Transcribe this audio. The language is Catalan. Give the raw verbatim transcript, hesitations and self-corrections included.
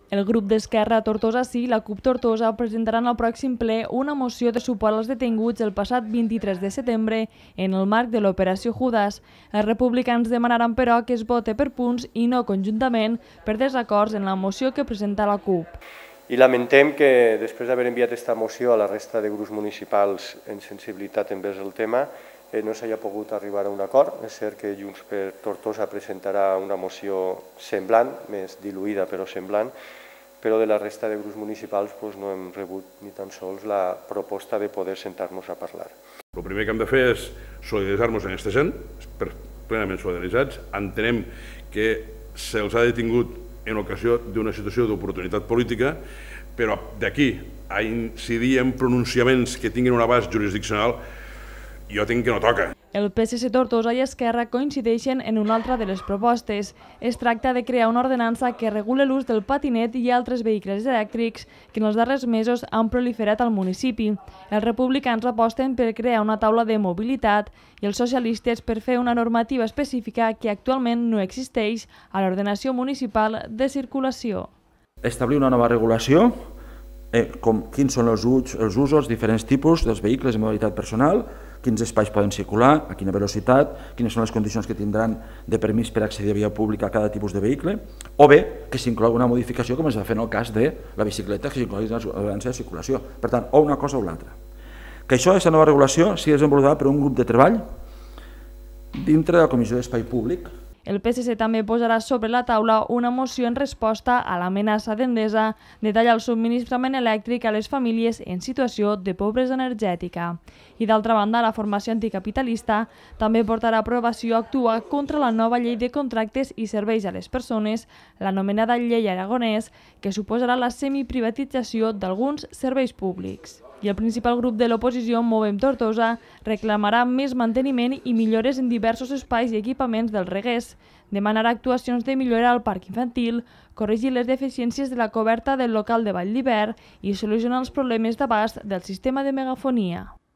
El grup d'Esquerra Tortosa Sí i la CUP Tortosa presentaran al pròxim ple una moció de suport als detinguts el passat vint-i-tres de setembre en el marc de l'Operació Judas. Els republicans demanaran, però, que es vote per punts i no conjuntament per desacords en la moció que presenta la CUP. I lamentem que, després d'haver enviat aquesta moció a la resta de grups municipals en sensibilitat envers el tema, eh, no s'hagi pogut arribar a un acord. És cert que Junts per Tortosa presentarà una moció semblant, més diluïda però semblant, però de la resta de grups municipals doncs, no hem rebut ni tan sols la proposta de poder sentar-nos a parlar. El primer que hem de fer és solidaritzar-nos amb aquesta gent, plenament solidaritzats. Entenem que se'ls ha detingut en ocasió d'una situació d'oportunitat política, però d'aquí a incidir en pronunciaments que tinguin un abast jurisdiccional, jo tinc que no toca. El P S C Tortosa i Esquerra coincideixen en una altra de les propostes. Es tracta de crear una ordenança que regule l'ús del patinet i altres vehicles elèctrics que en els darrers mesos han proliferat al municipi. Els republicans aposten per crear una taula de mobilitat i els socialistes per fer una normativa específica que actualment no existeix a l'ordenació municipal de circulació. Establir una nova regulació, eh, com quins són els, els usos, diferents tipus dels vehicles de mobilitat personal, quins espais poden circular, a quina velocitat, quines són les condicions que tindran de permís per accedir a via pública a cada tipus de vehicle, o bé que s'inclogui una modificació com es va fer en el cas de la bicicleta, que s'inclogui en l'ordenança de circulació. Per tant, o una cosa o l'altra. Que això, aquesta nova regulació, sigui desenvolupada per un grup de treball dintre de la Comissió d'Espai Públic. El P S C també posarà sobre la taula una moció en resposta a l'amenaça d'Endesa de tallar el subministrament elèctric a les famílies en situació de pobresa energètica. I d'altra banda, la formació anticapitalista també portarà a aprovació actuar contra la nova llei de contractes i serveis a les persones, l'anomenada llei Aragonès, que suposarà la semiprivatització d'alguns serveis públics. I el principal grup de l'oposició, Movem Tortosa, reclamarà més manteniment i millores en diversos espais i equipaments del Reguers. Demanarà actuacions de millora al parc infantil, corregir les deficiències de la coberta del local de Vall d'Hivern i solucionar els problemes d'abast del sistema de megafonia.